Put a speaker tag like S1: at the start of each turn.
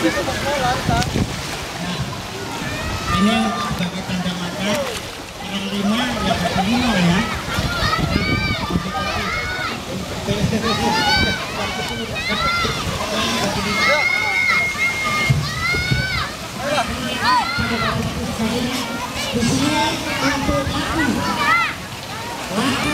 S1: Ini sebagai tanda mata yang 5 ya 5 ya. Di sini untuk aku